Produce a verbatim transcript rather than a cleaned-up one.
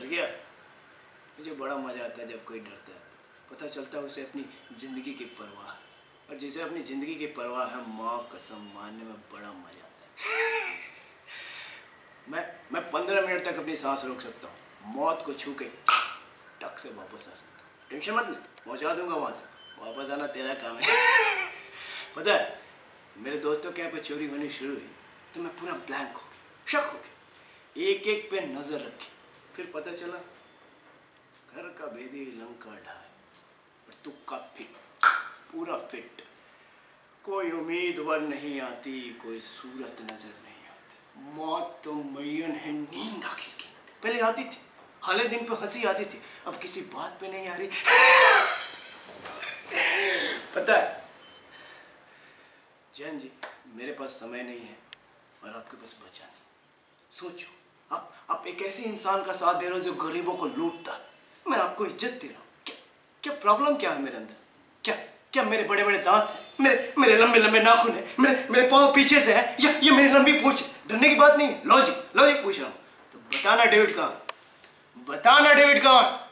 डर गया? मुझे बड़ा मजा आता है जब कोई डरता है, तो पता चलता है उसे अपनी जिंदगी की परवाह, और जिसे अपनी जिंदगी की परवाह है, माँ कसम मारने में बड़ा मजा आता है। मैं मैं पंद्रह मिनट तक अपनी सांस रोक सकता हूँ, मौत को छू के टक से वापस आ सकता हूँ। टेंशन मत ले, पहुँचा दूंगा वहाँ तक, वापस आना तेरा काम है। पता है मेरे दोस्तों के यहाँ पे चोरी होनी शुरू हुई तो मैं पूरा ब्लैंक हो गया, शक हो गया, एक एक पे नजर रखी, फिर पता चला घर का भेदी लंका ढाई और तुक्का फिट, पूरा फिट। कोई उम्मीदवार नहीं आती, कोई सूरत नजर नहीं आती, मौत तो मैयन है नींद आखिर की। पहले आती थी, हाले दिन पे हंसी आती थी, अब किसी बात पे नहीं आ रही। पता है जैन जी, मेरे पास समय नहीं है और आपके पास बचा नहीं। सोचो, आप आप एक ऐसे इंसान का साथ दे रहे हो जो गरीबों को लूटता, मैं आपको इज्जत दे रहा हूँ। क्या क्या प्रॉब्लम क्या है मेरे अंदर? क्या क्या मेरे बड़े बड़े दांत हैं, मेरे मेरे लंबे लंबे नाखून हैं, मेरे मेरे पाँव पीछे से है, या ये मेरी लंबी पूंछ? डरने की बात नहीं है, लॉजिक लॉजिक पूछ रहा हूँ। तो बताना डेविड कहाँ, बताना डेविड कहाँ?